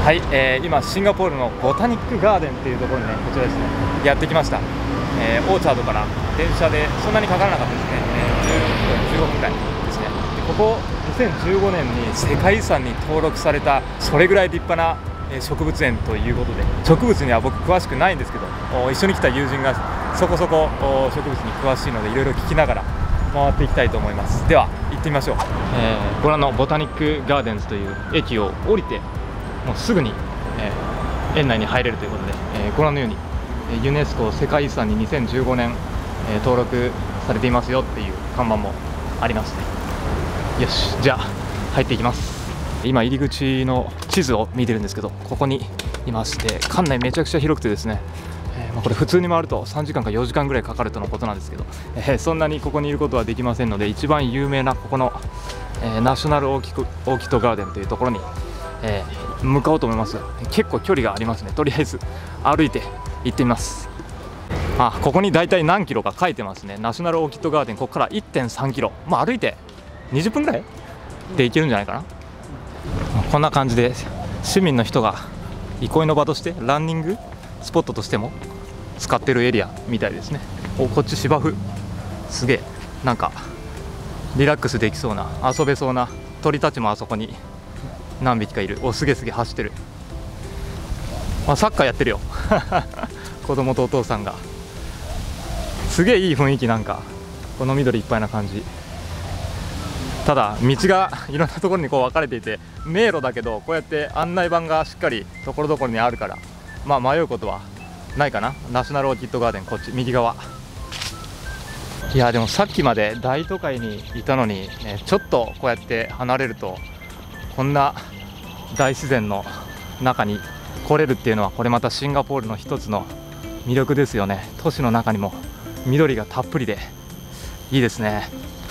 はい、今シンガポールのボタニックガーデンっていうところにね、こちらですね、やってきました。オーチャードから電車でそんなにかからなかったですね、15分くらいですね。でここ2015年に世界遺産に登録されたそれぐらい立派な植物園ということで、植物には僕詳しくないんですけど、一緒に来た友人がそこそこ植物に詳しいのでいろいろ聞きながら回っていきたいと思います。では行ってみましょう。ご覧のボタニックガーデンズという駅を降りてもうすぐに、園内に入れるということで、ご覧のようにユネスコ世界遺産に2015年、登録されていますよっていう看板もありますね。よし、じゃあ入っていきます。今入り口の地図を見てるんですけど、ここにいまして、館内めちゃくちゃ広くてですね、これ普通に回ると3時間か4時間ぐらいかかるとのことなんですけど、そんなにここにいることはできませんので、一番有名なここの、ナショナルオーキッドガーデンというところに、向かおうと思います。結構距離がありますね。とりあえず歩いて行ってみます。ここに大体何キロか書いてますね。ナショナルオーキッドガーデン、ここから 1.3 キロ、歩いて20分ぐらいで行けるんじゃないかな。こんな感じで市民の人が憩いの場としてランニングスポットとしても使ってるエリアみたいですね。こっち芝生、すげえなんかリラックスできそうな、遊べそうな鳥たちもあそこに何匹かいる。すげえ走ってる。サッカーやってるよ子供とお父さんが。すげえいい雰囲気。なんかこの緑いっぱいな感じ。ただ道がいろんなところにこう分かれていて、迷路だけどこうやって案内板がしっかりところどころにあるから、迷うことはないかな。ナショナルオーキッドガーデン、こっち右側。いやでもさっきまで大都会にいたのに、ちょっとこうやって離れるとこんな大自然の中に来れるっていうのは、これまたシンガポールの一つの魅力ですよね。都市の中にも緑がたっぷりでいいですね。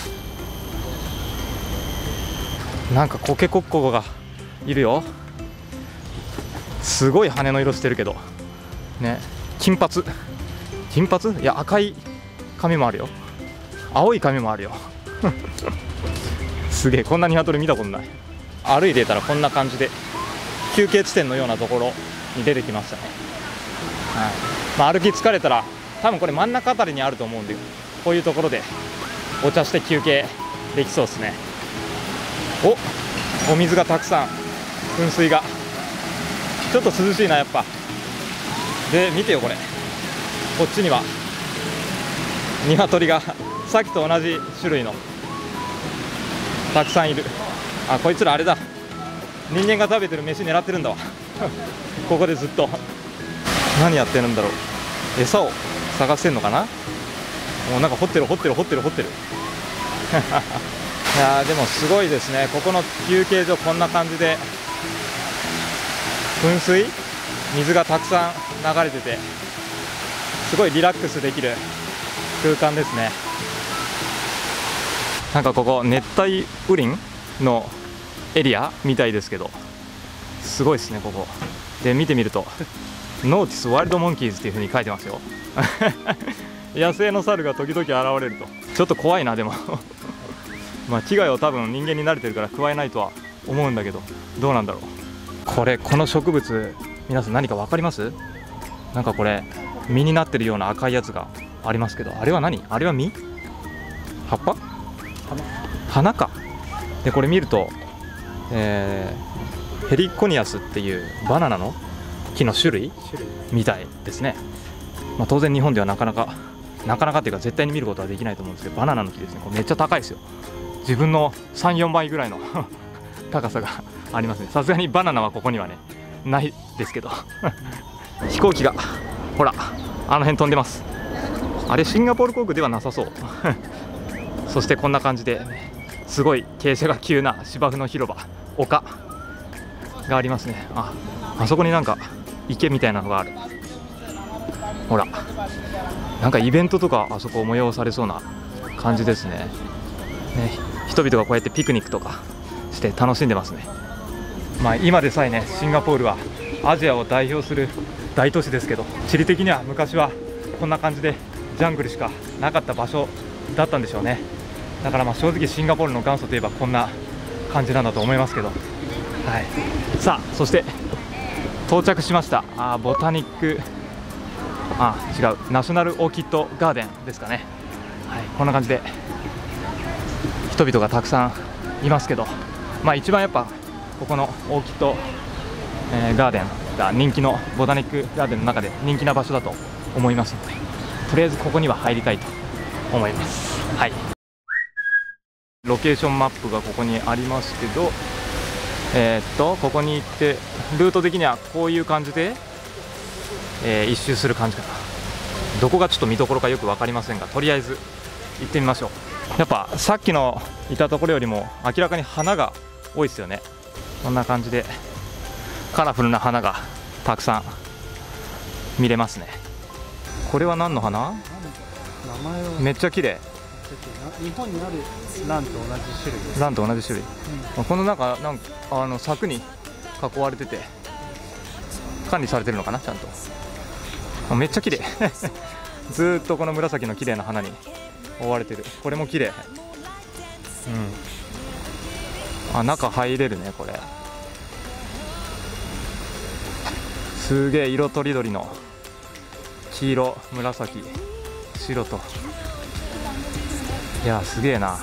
なんかコケコッコがいるよ。すごい羽の色してるけどね。金髪いや赤い髪もあるよ。青い髪もあるよすげえ、こんな鶏見たことない。歩いてたらこんな感じで休憩地点のようなところに出てきましたね。歩き疲れたら多分これ真ん中あたりにあると思うんで、こういうところでお茶して休憩できそうですね。お水がたくさん、噴水がちょっと涼しいなやっぱ。で見てよこれ、こっちには鶏がさっきと同じ種類のたくさんいる。こいつらあれだ、人間が食べてる飯狙ってるんだわここでずっと何やってるんだろう。餌を探してんのかな。もうなんか掘ってるいやでもすごいですね。ここの休憩所こんな感じで噴水、水がたくさん流れてて、すごいリラックスできる空間ですね。なんかここ熱帯雨林のエリアみたいですけど、すごいですねここで。見てみるとノーティスワイルドモンキーズっていう風に書いてますよ野生の猿が時々現れると。ちょっと怖いな。でも危害を多分人間に慣れてるから加えないとは思うんだけど、どうなんだろう。この植物、皆さん何か分かります？なんかこれ実になってるような赤いやつがありますけど、あれは何？あれは実？葉っぱ？花か。でこれ見ると、ヘリコニアスっていうバナナの木の種類みたいですね。当然日本ではなかなかっていうか絶対に見ることはできないと思うんですけど、バナナの木ですね。これめっちゃ高いですよ。自分の 3,4 倍ぐらいの高さがありますね。さすがにバナナはここにはねないですけど飛行機がほらあの辺飛んでます。あれシンガポール航空ではなさそうそしてこんな感じですごい傾斜が急な芝生の広場、丘がありますね。あそこになんか池みたいなのがある。ほらなんかイベントとかあそこ催されそうな感じですね。人々がこうやってピクニックとかして楽しんでますね。今でさえねシンガポールはアジアを代表する大都市ですけど、地理的には昔はこんな感じでジャングルしかなかった場所だったんでしょうね。だから正直シンガポールの元祖といえばこんな感じなんだと思いますけど、さあそして到着しました。ボタニック、違う、ナショナルオーキッドガーデンですかね。はい、こんな感じで人々がたくさんいますけど、一番やっぱここのオーキッド、ガーデンが人気の、ボタニックガーデンの中で人気な場所だと思いますので、とりあえずここには入りたいと思います。はい、ロケーションマップがここにありますけど、ここに行ってルート的にはこういう感じで、一周する感じかな。どこがちょっと見どころかよく分かりませんが、とりあえず行ってみましょう。やっぱさっきのいたところよりも明らかに花が多いですよね。こんな感じでカラフルな花がたくさん見れますね。これは何の花？ 名前はめっちゃ綺麗。 日本にあるランと同じ種類です。 ランと同じ種類、この中なんか柵に囲われてて管理されてるのかな、ちゃんと。めっちゃ綺麗ずーっとこの紫の綺麗な花に覆われてる。これも綺麗。中入れるね。これすげえ色とりどりの黄色、紫、白と、いやすげえな。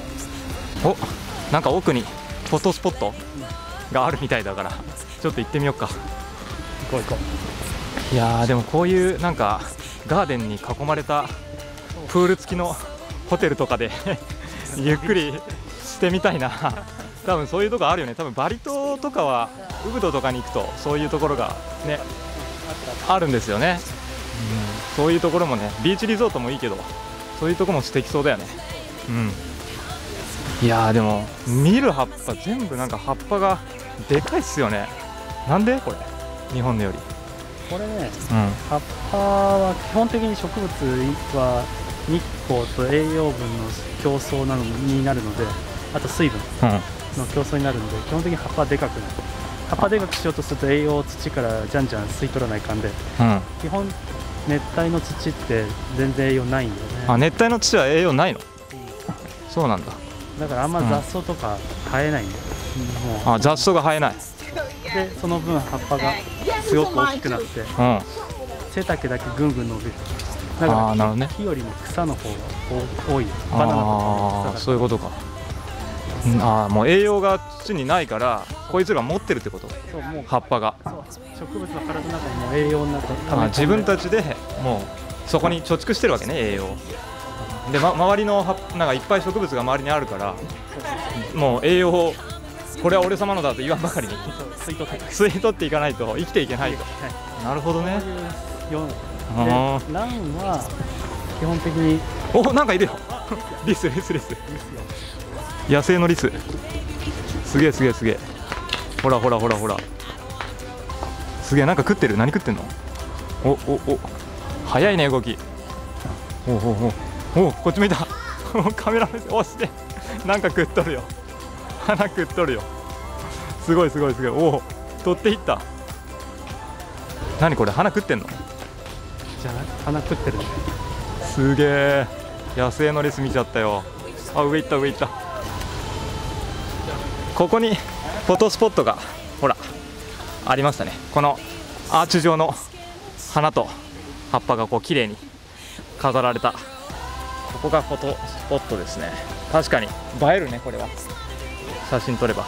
なんか奥にフォトスポットがあるみたいだから、ちょっと行ってみようか。行こう行こう。いやーでもこういうなんかガーデンに囲まれたプール付きのホテルとかでゆっくりしてみたいな。多分そういうとこあるよね。多分バリ島とかはウブドとかに行くとそういうところがねあるんですよね。そういうところもね、ビーチリゾートもいいけど、そういうところも素敵そうだよね。いやーでも見る葉っぱ全部なんか葉っぱがでかいっすよね。なんでこれ日本のより。 これね、葉っぱは基本的に植物は日光と栄養分の競争になるので、あと水分の競争になるので、基本的に葉っぱはでかくなる。葉っぱでかくしようとすると栄養を土からじゃんじゃん吸い取らないかんで、基本熱帯の土って全然栄養ないんだよね。 熱帯の土は栄養ないの？そうなんだ。 だからあんま雑草とか生えないんだよ。 雑草が生えない。 でその分葉っぱがすごく大きくなって、背丈だけぐんぐん伸びる。だから木よりも草の方が多い。バナナとか。 そういうことか。もう栄養が土にないからこいつら持ってるってこと。 そう、もう葉っぱが植物の体の中にも栄養の中自分たちでもうそこに貯蓄してるわけね、栄養で。周りのなんかいっぱい植物が周りにあるから、もう栄養をこれは俺様のだと言わんばかりに吸い取っていかないと生きていけないと。なるほどね。 ランは基本的になんかいるよリス野生のリス。すげえ。ほらすげえ。なんか食ってる。何食ってんの？早いね動き。こっち向いたカメラ目線。してなんか食っとるよ。花食っとるよ。すごい。取っていった。何これ、花食ってんの？ じゃあ花食ってるね。 すげえ。野生のリス見ちゃったよ。上行った。ここにフォトスポットがほらありましたね。このアーチ状の花と葉っぱがこう綺麗に飾られた、ここがフォトスポットですね。確かに映えるね。これは写真撮れば。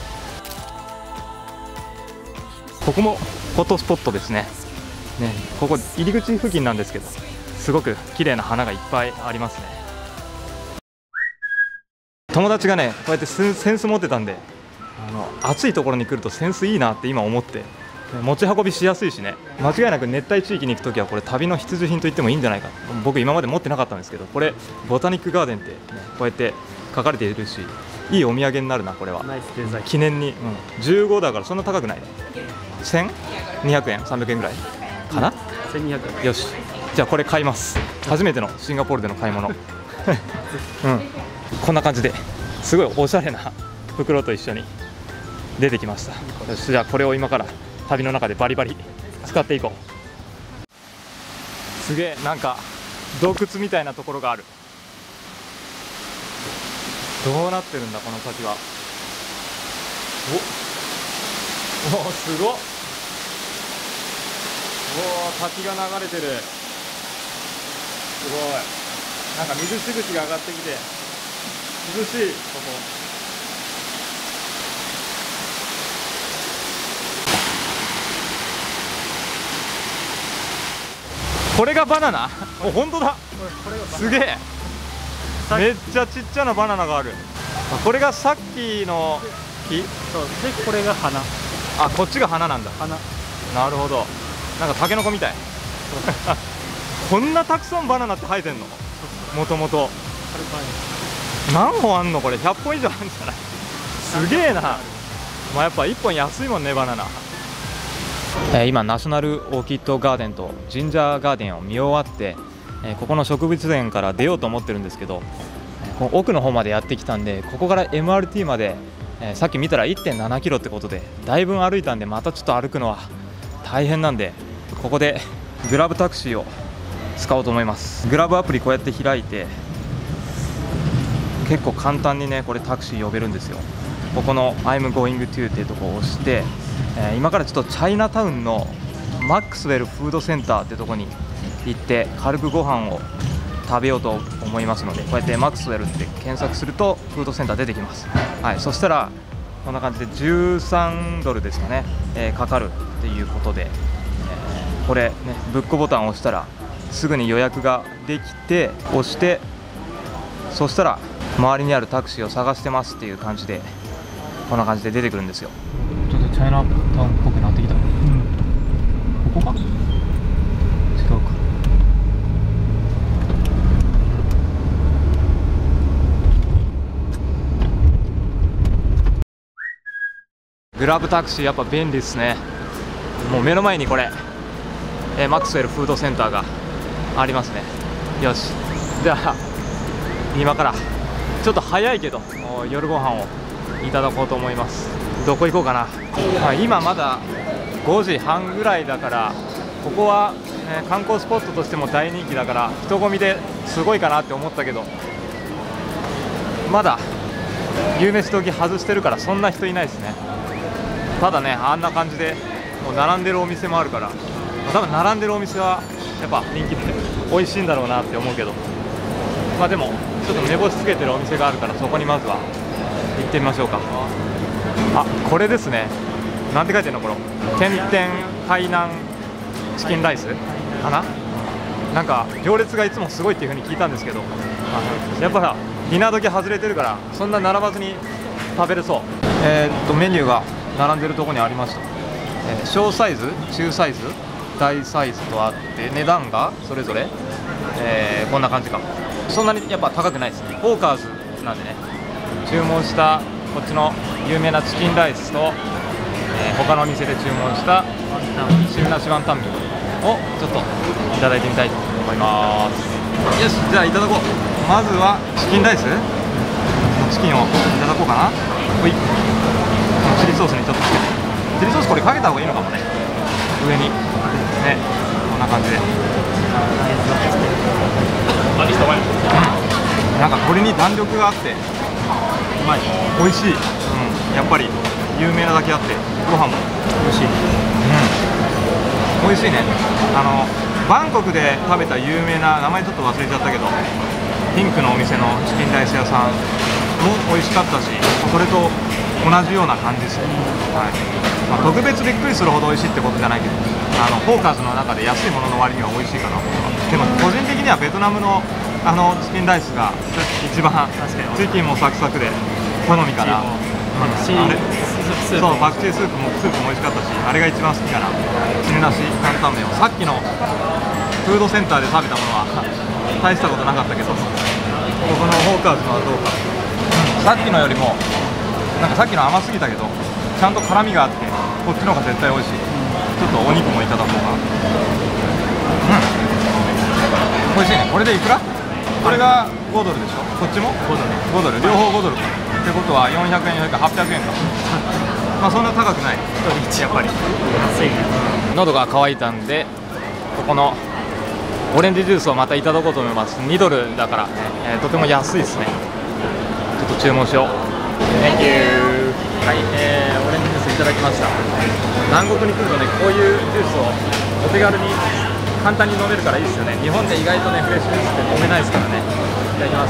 ここもフォトスポットですね。ここ入り口付近なんですけど、すごく綺麗な花がいっぱいありますね。友達がねこうやってセンス持ってたんで、暑いところに来るとセンスいいなって今思って、持ち運びしやすいしね。間違いなく熱帯地域に行くときはこれ旅の必需品と言ってもいいんじゃないか。僕今まで持ってなかったんですけど、これボタニックガーデンって、こうやって書かれているし、いいお土産になるな。これは記念に、15だからそんな高くないね。1200円300円ぐらいかな。 1200円。 よし、じゃあこれ買います。初めてのシンガポールでの買い物こんな感じですごいおしゃれな袋と一緒に出てきました。よし、じゃあこれを今から旅の中でバリバリ使っていこう。すげえ、なんか洞窟みたいなところがある。どうなってるんだこの先は。すごっ。 滝が流れてる。すごい。なんか水しぶきが上がってきて涼しい。こここれがバナナ？お、本当だ。すげえ。めっちゃちっちゃなバナナがある。これがさっきの木？ そうで、これが花。 あ、こっちが花なんだ。 花。 なるほど。なんかタケノコみたい。こんなたくさんバナナって生えてんの？もともと何本あんの？これ100本以上あるんじゃない？すげえな。まあやっぱ1本安いもんね、バナナ。今ナショナルオーキッドガーデンとジンジャーガーデンを見終わって、ここの植物園から出ようと思ってるんですけど、この奥の方までやってきたんで、ここから MRT まで、さっき見たら 1.7 キロってことでだいぶ歩いたんで、またちょっと歩くのは大変なんで、ここでグラブタクシーを使おうと思います。グラブアプリこうやって開いて、結構簡単にねこれタクシー呼べるんですよ。ここの I'm going to っていうところを押して、今からちょっとチャイナタウンのマックスウェルフードセンターってとこに行って軽くご飯を食べようと思いますので、こうやってマックスウェルって検索するとフードセンター出てきます。はい、そしたらこんな感じで13ドルですかね、かかるっていうことで、これねブックボタンを押したらすぐに予約ができて、押して、そしたら周りにあるタクシーを探してますっていう感じで、こんな感じで出てくるんですよ。ちょっとチャイナタウンっぽくなってきた。ここか？違うか。グラブタクシーやっぱ便利ですね。もう目の前にこれ、マックスウェルフードセンターがありますね。よし、じゃあ今からちょっと早いけど夜ご飯をいただこうと思います。どこ行こうかな。今まだ5時半ぐらいだから、ここは、観光スポットとしても大人気だから人混みですごいかなって思ったけど、まだ夕飯時外してるからそんな人いないですね。ただね、あんな感じでもう並んでるお店もあるから、多分並んでるお店はやっぱ人気って美味しいんだろうなって思うけど、まあでもちょっと目星つけてるお店があるから、そこにまずは行ってみましょうか。あ、これですね。なんて書いてるのこれ。天天海南チキンライスかな。なんか行列がいつもすごいっていう風に聞いたんですけど、やっぱディナー時外れてるからそんな並ばずに食べれそう。メニューが並んでるところにありました。小サイズ、中サイズ、大サイズとあって、値段がそれぞれ、こんな感じか。そんなにやっぱ高くないですね。ホーカーズなんでね。注文したこっちの有名なチキンライスと、他のお店で注文した汁なしワンタン麺をちょっといただいてみたいと思います。よし、じゃあいただこう。まずはチキンライス、チキンをいただこうかな。ほい、チリソースにちょっとつけて、チリソースこれかけた方がいいのかもね、上にね。こんな感じで、なんかこれに弾力があってうまい、美味しい。やっぱり有名なだけあってご飯も美味しい。美味しいね。バンコクで食べた有名な名前ちょっと忘れちゃったけど、ピンクのお店のチキンライス屋さんも美味しかったし、それと同じような感じですね。はい、まあ、特別びっくりするほど美味しいってことじゃないけど、ホーカーズの中で安いものの割には美味しいかなと。でも個人的にはベトナムのチキンライスが一番チキンもサクサクで好みかな。そう、パクチースープも美味しかったし、あれが一番好きかな。汁なし担々麺をさっきのフードセンターで食べたものは大したことなかったけど、ここのホーカーズのはどうか。さっきのよりもなんかさっきの甘すぎたけどちゃんと辛みがあって、こっちの方が絶対美味しい。ちょっとお肉もいただこうかな。美味しいね。これでいくら？これが5ドルでしょ。こっちも5ドル、両方5ドルか。ってことは400円、400円、800円か。まあそんな高くない。やっぱり安いね。喉が渇いたんで、ここのオレンジジュースをまたいただこうと思います。2ドルだから、とても安いですね。ちょっと注文しよう。Thank you。はい、オレンジジュースいただきました。南国に来るとね、こういうジュースをお手軽に簡単に飲めるからいいですよね。日本で意外とねフレッシュジュースって飲めないですからね。いただきます。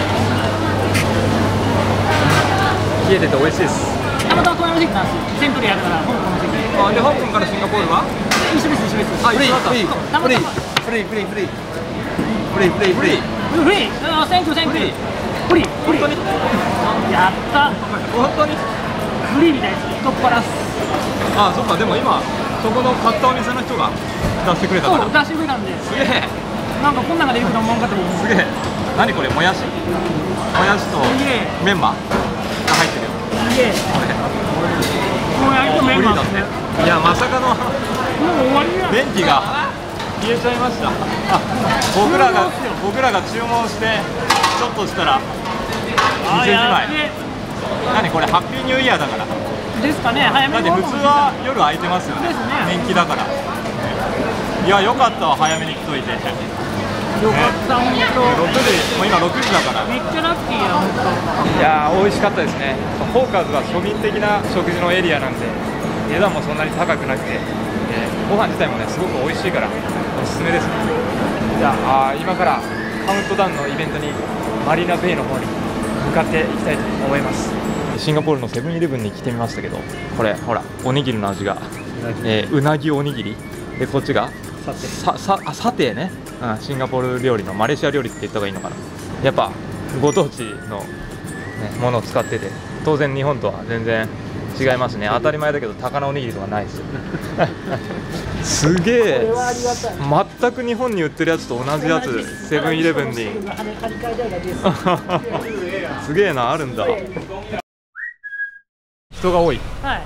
冷えてて美味しいです。 たまたまこの席なんですよ。セントリーやるから香港の席。 あ、で香港からシンガポールは一緒です、一緒です。 あ、一緒だった。 フリー、フリー、フリー、フリー、フリー、フリー、フリー、フリー、フリー、あ、センキュー、センキュー。フリー、フリー。やった。 本当にフリーみたいです。太っ腹っす。 あ、そっか。でも今そこの買ったお店の人が出してくれたから。 そう、出してくれたんで。 すげえ。 なんかこん中でいくと思わんかったもん。 すげえ。何これ、もやし？もやしとメンマが入ってるよ。 すげえ。もやしとメンマですね。 いや、まさかのもう終わりや。 電気が消えちゃいました。あ、僕らが注文してちょっとしたら20時前。何これ、ハッピーニューイヤーだからですかね。早めに。 だって普通は夜空いてますよね。人気だから。いや、よかったわ、早めに来といて。 よかった、本当。 6時、もう今6時だから。 めっちゃラッキーや、本当。 いやー、美味しかったですね。ホーカーズは庶民的な食事のエリアなんで、値段もそんなに高くなくて、ご飯自体もねすごく美味しいからおすすめですね。じゃあ、今からカウントダウンのイベントにマリーナベイの方に向かっていきたいと思います。シンガポールのセブンイレブンに来てみましたけど、これほらおにぎりの味が、うなぎおにぎりで、こっちがサテね、シンガポール料理のマレーシア料理って言った方がいいのかな。やっぱご当地の、ね、ものを使ってて、当然日本とは全然違いますね。当たり前だけど高菜おにぎりとかないですよすげえ、全く日本に売ってるやつと同じやつセブンイレブンにすげえな、あるんだ。人が多い、 はい、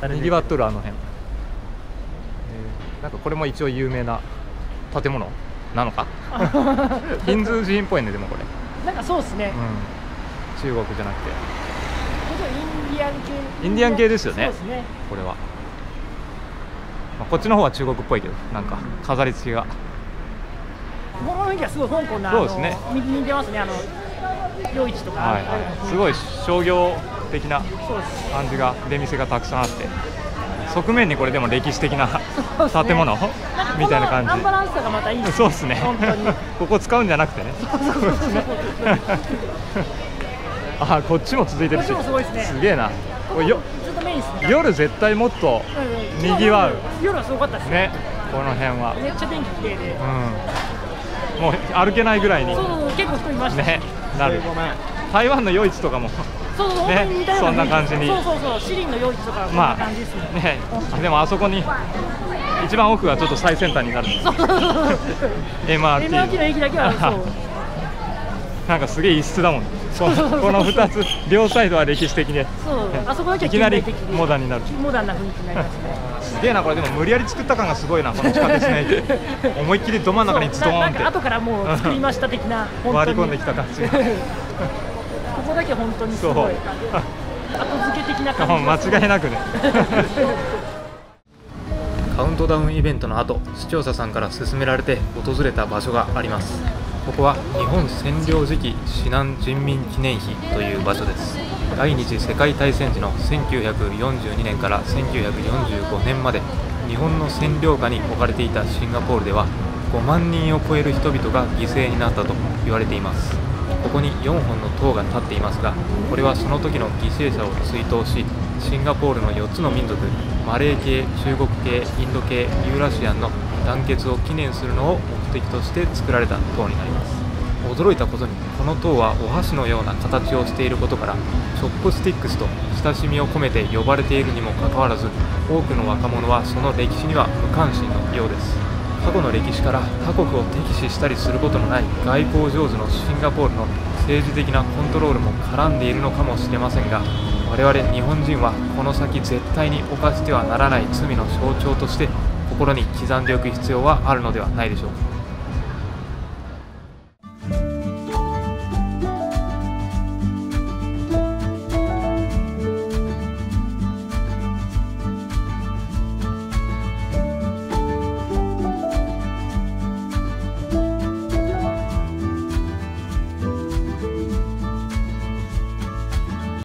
にぎわっとるあの辺。なんかこれも一応有名な建物なのかヒンズー人っぽいね。でもこれなんかそうですね、 中国じゃなくてインディアン系。 インディアン系ですよね。 そうですね。 これは、こっちの方は中国っぽいけど、なんか飾り付けが、 この雰囲気はすごい香港のそうですね、 似てますね。夜市とか、 すごい商業的な感じが、出店がたくさんあって、側面にこれでも歴史的な建物みたいな感じ。 アンバランスさがまたいいですね。 そうですね。 本当にここ使うんじゃなくてね。あ、こっちも続いてるし、すげえな。夜絶対もっとにぎわう。 夜はすごかったですね。 この辺はめっちゃ天気綺麗で、 もう歩けないぐらいに。 そう結構人いましたね。 なる。台湾の夜市とかもね、そんな感じに。 そうシリンの夜市とかこんな感じですね。 でもあそこに一番奥がちょっと最先端になる。MRT の駅だけはそう。 なんかすげえ異質だもん。この2つ両サイドは歴史的で、 あそこだけいきなりモダンになる。 モダンな雰囲気になりますね。 すげえな、これでも無理やり作った感がすごいな、この地下鉄の駅。思いっきりど真ん中にズドーンって。 後からもう作りました的な、 割り込んできた感じ。 ここだけ本当にすごい後付け的な感じ。 間違いなくね。カウントダウンイベントの後、視聴者さんから勧められて訪れた場所があります。ここは日本占領時期至南人民記念碑という場所です。第二次世界大戦時の1942年から1945年まで日本の占領下に置かれていたシンガポールでは5万人を超える人々が犠牲になったと言われています。ここに4本の塔が立っていますが、これはその時の犠牲者を追悼し、シンガポールの4つの民族、マレー系、中国系、インド系、ユーラシアンの団結を記念するのを目的として作られた塔になります。驚いたことに、この塔はお箸のような形をしていることから、チョップスティックスと親しみを込めて呼ばれているにもかかわらず、多くの若者はその歴史には無関心のようです。過去の歴史から他国を敵視したりすることのない外交上手のシンガポールの政治的なコントロールも絡んでいるのかもしれませんが、我々日本人はこの先絶対に犯してはならない罪の象徴として心に刻んでおく必要はあるのではないでしょうか。